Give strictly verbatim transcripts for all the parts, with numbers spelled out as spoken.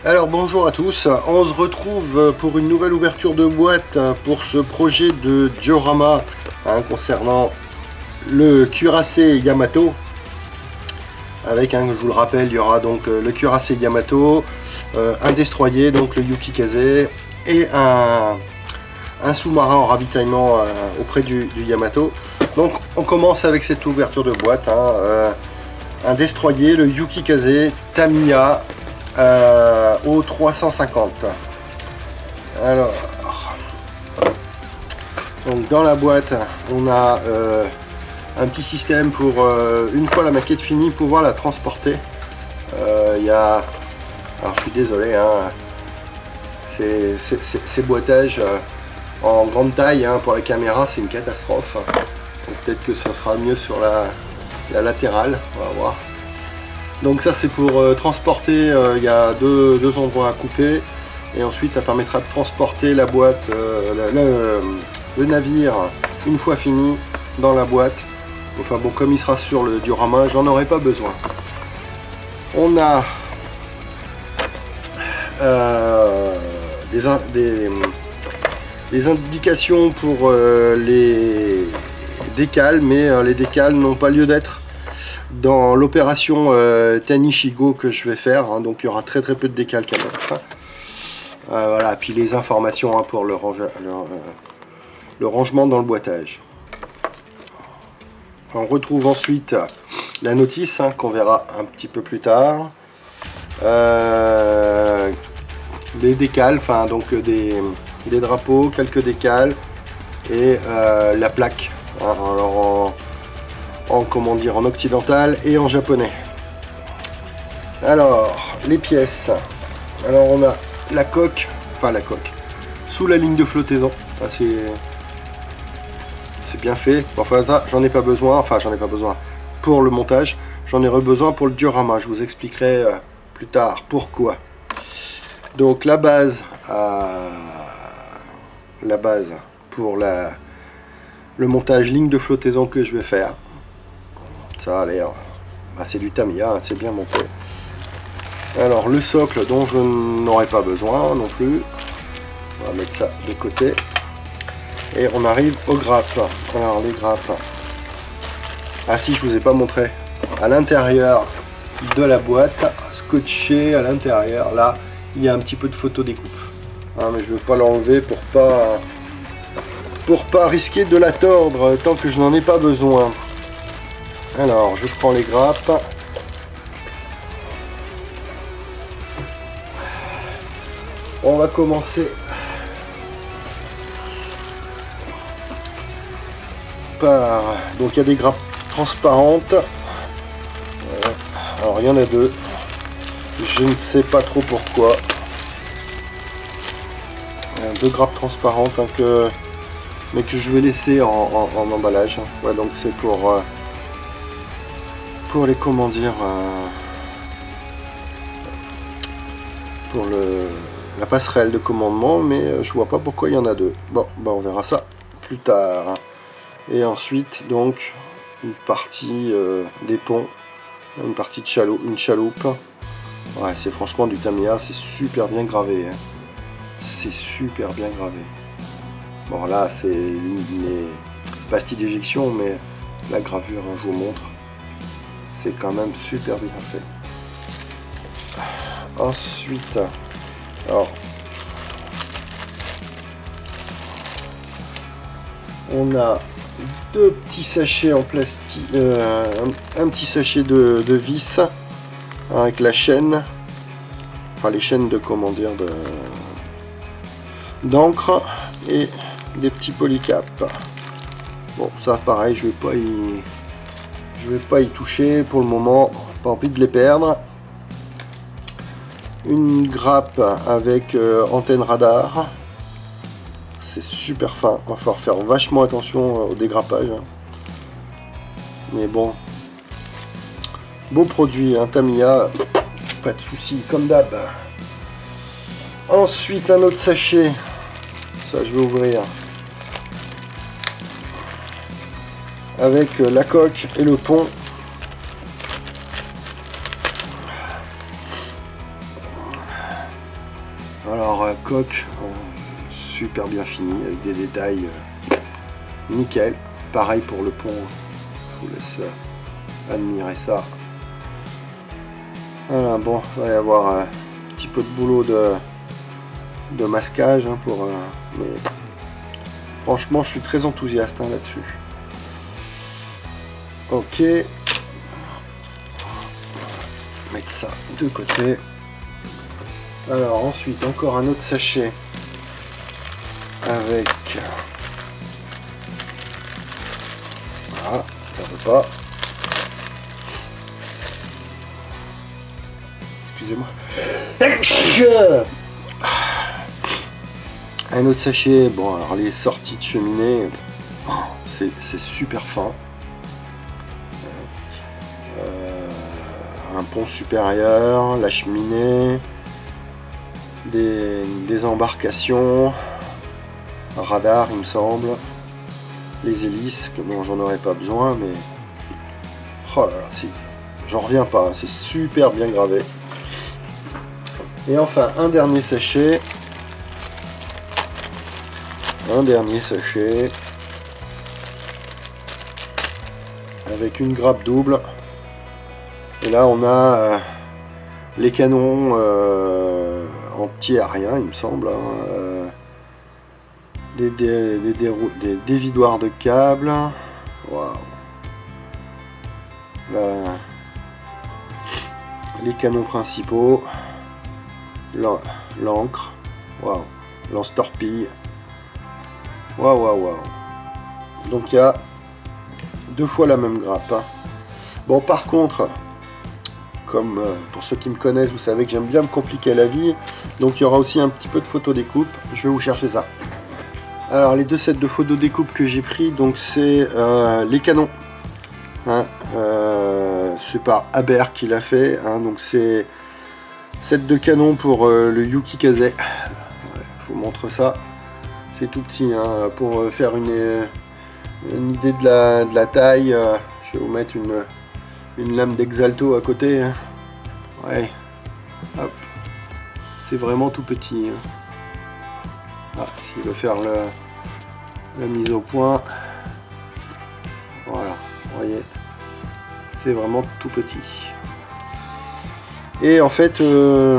Alors bonjour à tous, on se retrouve pour une nouvelle ouverture de boîte pour ce projet de diorama hein, concernant le cuirassé Yamato. Avec, hein, je vous le rappelle, il y aura donc le cuirassé Yamato, euh, un destroyer, donc le Yukikaze, et un, un sous-marin en ravitaillement euh, auprès du, du Yamato. Donc on commence avec cette ouverture de boîte, hein, euh, un destroyer, le Yukikaze Tamiya. Euh, au trois cent cinquante. Alors, donc dans la boîte, on a euh, un petit système pour, euh, une fois la maquette finie, pouvoir la transporter. Euh, Il y a, alors je suis désolé, hein, ces, ces, ces, ces boîtages euh, en grande taille hein, pour la caméra, c'est une catastrophe. Peut-être que ça sera mieux sur la, la latérale, on va voir. Donc ça c'est pour euh, transporter, euh, il y a deux, deux endroits à couper et ensuite ça permettra de transporter la boîte, euh, le, le, le navire une fois fini dans la boîte. Enfin bon, comme il sera sur le diorama, j'en aurai pas besoin. On a euh, des, des, des indications pour euh, les décals, mais euh, les décals n'ont pas lieu d'être dans l'opération euh, Tanishigo que je vais faire, hein, donc il y aura très très peu de décalques à mettre. Euh, voilà, puis les informations hein, pour le, range, le, euh, le rangement dans le boîtage. On retrouve ensuite la notice hein, qu'on verra un petit peu plus tard. Euh, des décals, enfin donc des, des drapeaux, quelques décals et euh, la plaque. Hein, alors en, en comment dire en occidental et en japonais. Alors les pièces, alors on a la coque, enfin la coque sous la ligne de flottaison, enfin, c'est c'est bien fait. Enfin ça j'en ai pas besoin, enfin j'en ai pas besoin pour le montage, j'en ai besoin pour le diorama, je vous expliquerai euh, plus tard pourquoi. Donc la base euh, la base pour la le montage ligne de flottaison que je vais faire. Ça a l'air, bah, c'est du Tamiya, c'est bien monté. Alors le socle dont je n'aurai pas besoin non plus, on va mettre ça de côté. Et on arrive aux grappes. Alors les grappes, ah si je vous ai pas montré, à l'intérieur de la boîte, scotché à l'intérieur, là il y a un petit peu de photo découpe. Hein, mais je ne veux pas l'enlever pour pas, pour pas risquer de la tordre tant que je n'en ai pas besoin. Alors, je prends les grappes. On va commencer par... Donc, il y a des grappes transparentes. Voilà. Alors, il y en a deux. Je ne sais pas trop pourquoi. Il y a deux grappes transparentes hein, que... mais que je vais laisser en, en, en emballage. Ouais, donc, c'est pour... Euh... pour les comment dire euh, pour le la passerelle de commandement, mais je vois pas pourquoi il y en a deux. Bon, bah on verra ça plus tard. Et ensuite donc une partie euh, des ponts, une partie de chaloupe, une chaloupe. Ouais, c'est franchement du Tamiya, c'est super bien gravé. Hein. C'est super bien gravé. Bon là c'est les pastilles d'éjection, mais la gravure, hein, je vous montre. C'est quand même super bien fait. Ensuite, alors, on a deux petits sachets en plastique, euh, un, un petit sachet de, de vis avec la chaîne, enfin les chaînes de comment dire de d'encre et des petits polycaps. Bon, ça pareil, je vais pas y Je vais pas y toucher pour le moment, pas envie de les perdre. Une grappe avec euh, antenne radar. C'est super fin, il va falloir faire vachement attention au dégrappage. Mais bon, beau produit, un hein, Tamiya, pas de souci, comme d'hab. Ensuite, un autre sachet, ça je vais ouvrir. Avec la coque et le pont. coque euh, super bien finie avec des détails euh, nickel. Pareil pour le pont, je vous laisse euh, admirer ça. Voilà, bon, il va y avoir un petit peu de boulot de, de masquage hein, pour, euh, mais franchement je suis très enthousiaste hein, là-dessus. Ok, mettre ça de côté. Alors ensuite encore un autre sachet avec, voilà, ça veut pas, excusez-moi, un autre sachet. Bon, alors les sorties de cheminée, c'est super fin. Euh, un pont supérieur, la cheminée, des, des embarcations, un radar il me semble, les hélices, que bon j'en aurais pas besoin, mais oh là là, si, j'en reviens pas, hein, c'est super bien gravé. Et enfin un dernier sachet, un dernier sachet avec une grappe double. Et là on a euh, les canons euh, anti-aériens il me semble, hein, euh, des, des, des, des, des dévidoirs de câbles. Waouh. Là, les canons principaux, l'encre, waouh, lance-torpille, waouh waouh waouh. Donc il y a deux fois la même grappe. Hein. Bon, par contre, comme euh, pour ceux qui me connaissent, vous savez que j'aime bien me compliquer la vie, donc il y aura aussi un petit peu de photo découpe. Je vais vous chercher ça. Alors les deux sets de photo découpe que j'ai pris, donc c'est euh, les canons. Hein, euh, c'est par Aber qui l'a fait. Hein, donc c'est set de canons pour euh, le Yuki Kaze. Ouais, je vous montre ça. C'est tout petit hein, pour faire une, une idée de la, de la taille. Euh, je vais vous mettre une une lame d'Exalto à côté. Hein. Ouais, hop, c'est vraiment tout petit. Hein. Ah, s'il veut faire le, la mise au point, voilà, vous voyez, c'est vraiment tout petit. Et en fait, euh,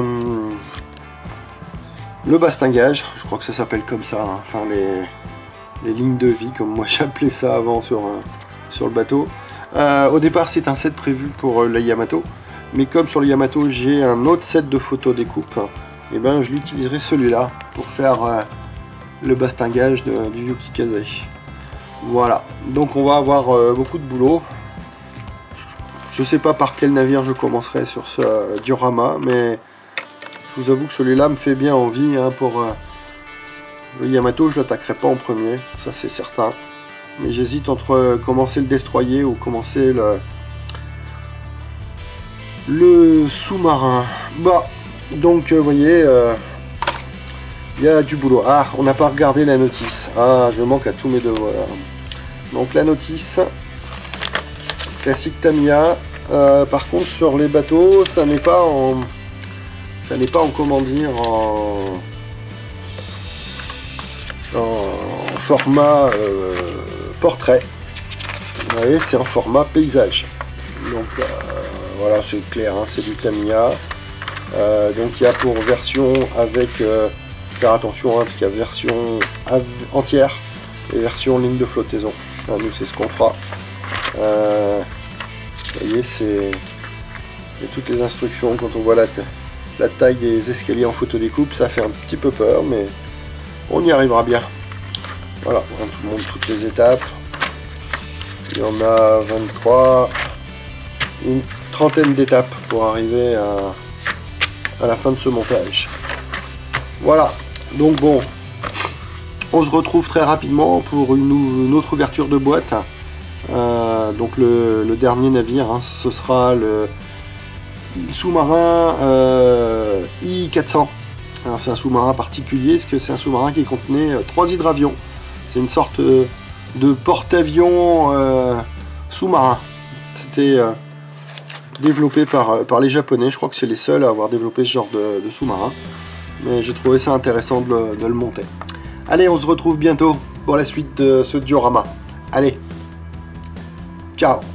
le bastingage, je crois que ça s'appelle comme ça, hein. Enfin les, les lignes de vie, comme moi j'appelais ça avant sur, euh, sur le bateau. Euh, au départ c'est un set prévu pour euh, la Yamato, mais comme sur le Yamato j'ai un autre set de photos découpe, et ben je l'utiliserai celui-là pour faire euh, le bastingage de, du Yuki Kaze. Voilà, donc on va avoir euh, beaucoup de boulot. Je sais pas par quel navire je commencerai sur ce euh, diorama, mais je vous avoue que celui-là me fait bien envie. Hein, pour euh, le Yamato je l'attaquerai pas en premier, ça c'est certain. Mais j'hésite entre commencer le destroyer ou commencer le, le sous-marin. Bah, donc vous voyez, euh, il y a du boulot. Ah, on n'a pas regardé la notice. Ah, je manque à tous mes devoirs. Donc la notice, classique Tamiya. Euh, par contre, sur les bateaux, ça n'est pas en, ça n'est pas en comment dire, en, en format euh, portrait. Vous voyez, c'est en format paysage. Donc euh, voilà, c'est clair, hein, c'est du Tamiya. Euh, donc il y a pour version avec, euh, faire attention, hein, parce qu'il y a version entière et version ligne de flottaison. Enfin, nous c'est ce qu'on fera. Euh, vous voyez, c'est toutes les instructions. Quand on voit la, la taille des escaliers en photo découpe, ça fait un petit peu peur, mais on y arrivera bien. Voilà, on tout le monde toutes les étapes. Il y en a vingt-trois, une trentaine d'étapes pour arriver à, à la fin de ce montage. Voilà, donc bon, on se retrouve très rapidement pour une, une autre ouverture de boîte. Euh, donc le, le dernier navire, hein, ce sera le sous-marin euh, I quatre cents. Alors c'est un sous-marin particulier, parce que c'est un sous-marin qui contenait euh, trois hydravions. C'est une sorte euh, de porte-avions euh, sous-marin. C'était euh, développé par, par les Japonais, je crois que c'est les seuls à avoir développé ce genre de, de sous-marin. mais j'ai trouvé ça intéressant de le, de le monter. Allez, on se retrouve bientôt pour la suite de ce diorama. Allez, ciao.